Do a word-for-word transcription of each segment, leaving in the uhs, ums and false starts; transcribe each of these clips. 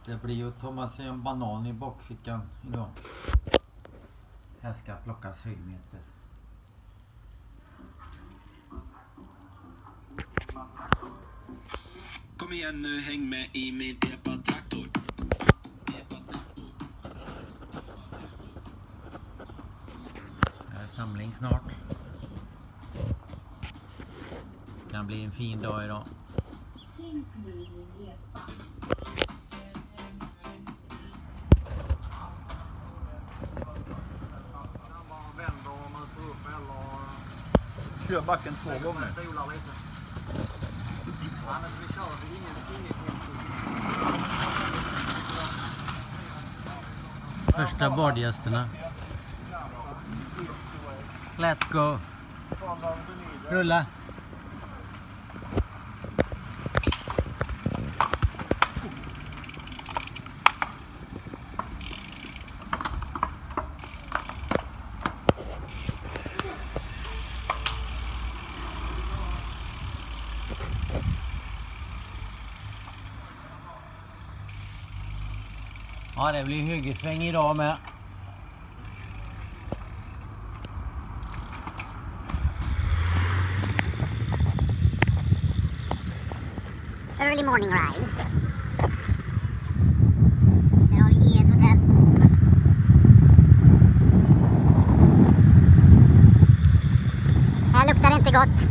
Det blir ju att ta med sig en banan i bakfickan idag. Här ska plockas höjdmeter. Kom igen nu, häng med i min epatraktor. Det är samling snart. Det kan bli en fin dag idag. Kör backen två gånger. Första badgästerna. Let's go. Rulla. Ja, det blir högersväng idag med. Early morning ride. Där har vi I S hotell. Här luktar det inte gott.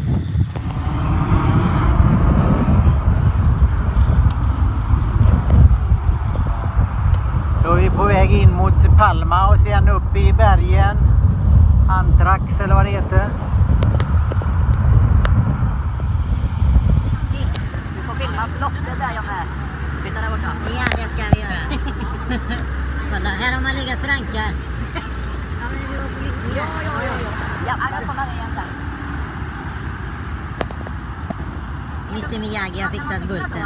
Då är vi på väg in mot Palma och sen upp i bergen. Antrax eller vad det heter. Du får filma slottet där jag med. Titta där borta. Ja, det ska vi göra. Kolla, här har man legat förankar. Ja, men vi var på lyssning. Ja, ja, ja. Ja, jag kommer igen där. mister Miyagi har fixat bulten.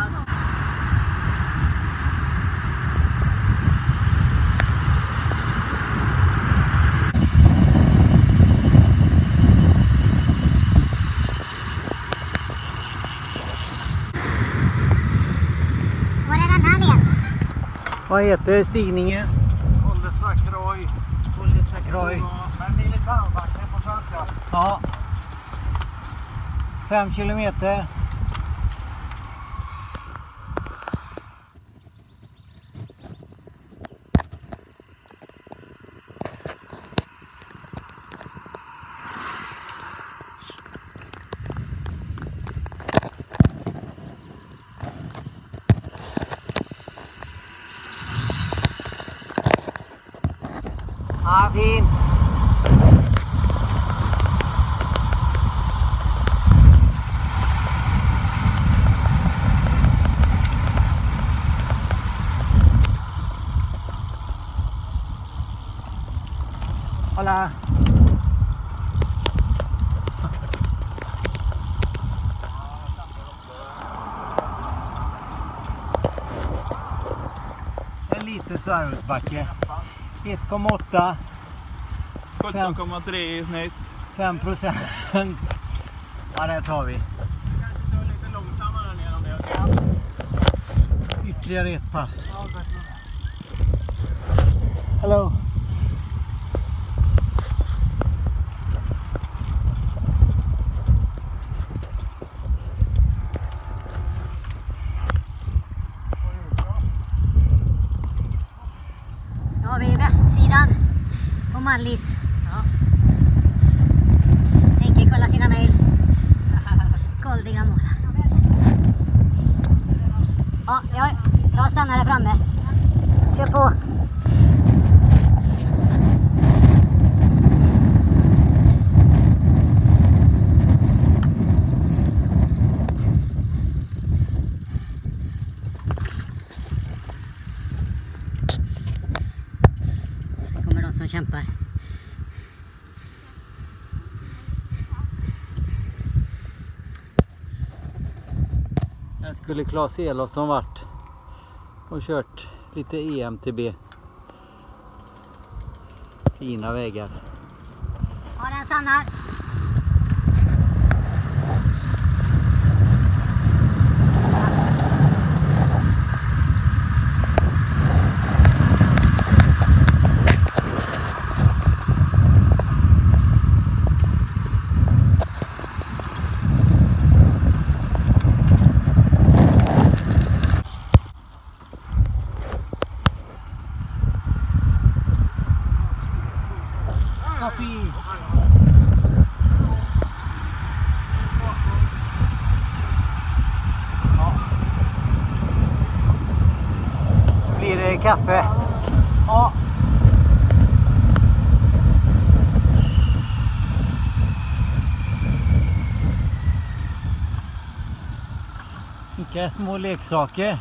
Vad heter stigningen? Olle Sacroy. Olle Sacroy. Men militärbacken på svenska. Ja. Fem kilometer. Ja, fint. Hola. En liten Sörhusbacke. ett komma åtta. sjutton komma tre i snitt. fem procent. Ja, det tar vi. Kanske kör lite långsammare ner om det. Ytterligare ett pass. Hello. Nu har vi västsidan på Mallis. Ja. Tänker kolla sina mejl. Goldiga mål. Ja, jag, jag stannar där framme. Kör på. Här kommer de som kämpar. Här skulle Claes Elofsson varit och kört lite E M T B. Fina vägar. Ja, den stannar. kaffe. Ja. Vilka små leksaker.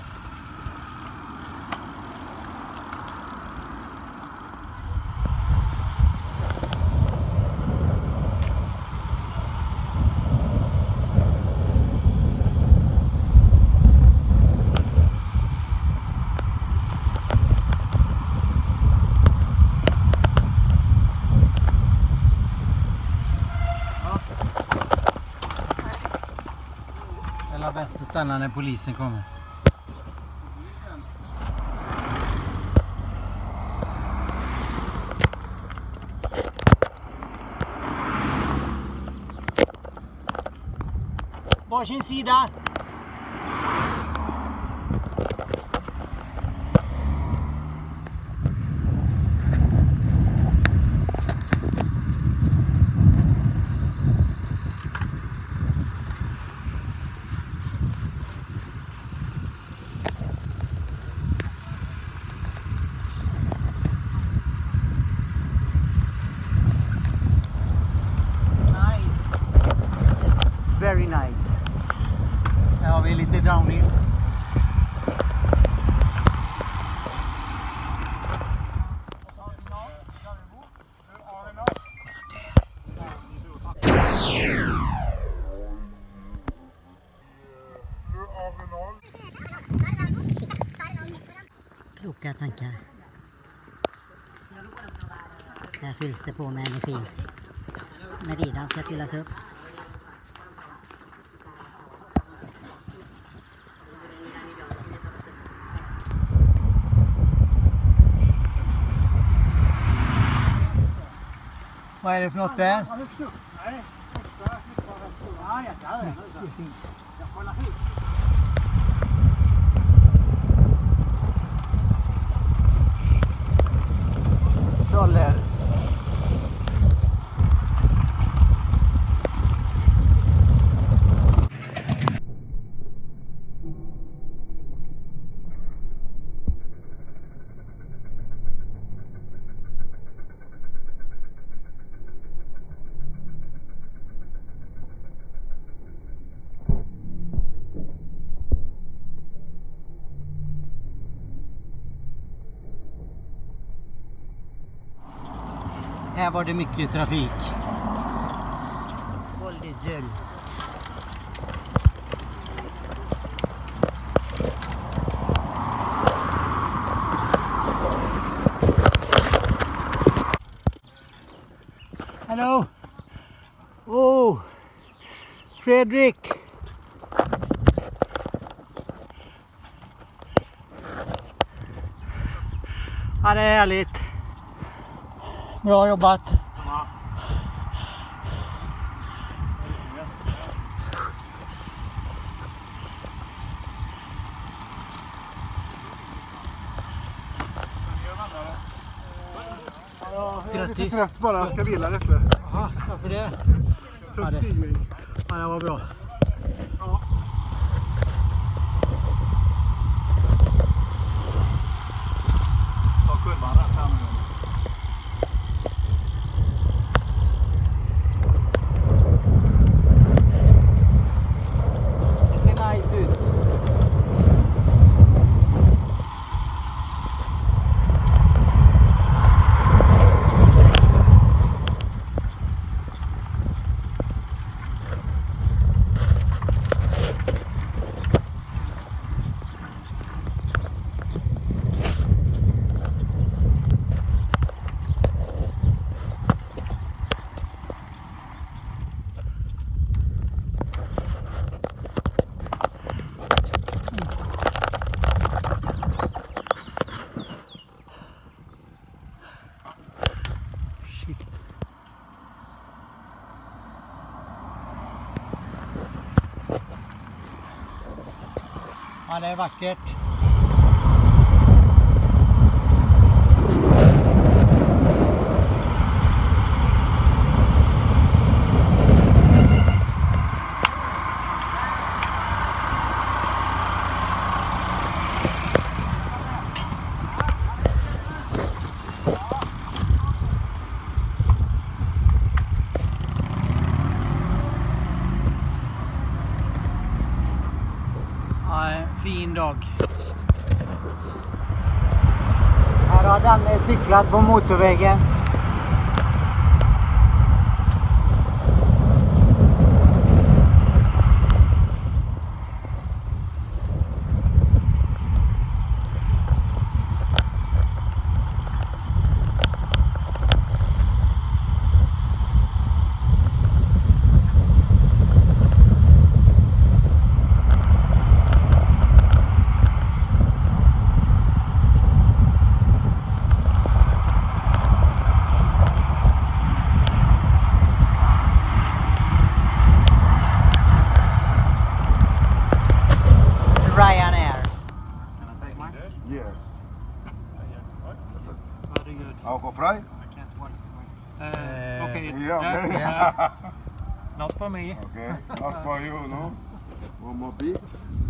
Det är bäst att stanna när polisen kommer. Varsin sida. Very nice. Här har vi lite downhill. Kloka tankar. Här fylls det på med energi. Medidan ska fyllas upp. Vad är det för något där? Troller. Här var det mycket trafik. Våldisöl. Hello. Oh, Fredrik. Ja, det är härligt. Bra jobbat. Ja. Grattis. Jag är lite trött bara, jag ska vila lite. Jaha, varför det? Tuff stigning. Ja, det var bra. Ja. Ta kurvan rätt här nu. Det ser nice ut. Shit. Ja, det är vackert. fin dag. Här har Danne cyklat på motorvägen. Ryanair. Can I take mine? Yes. Very good. I'll go fry? I can't wait. Uh, Uh, okay. Yeah, okay. Uh, not for me. Okay. I'll call you, no? One more beat.